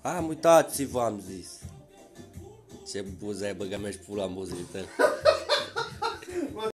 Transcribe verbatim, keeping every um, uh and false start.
Am uitați-vă, am zis. Ce buză ai băgat mea și pula în buzele tale.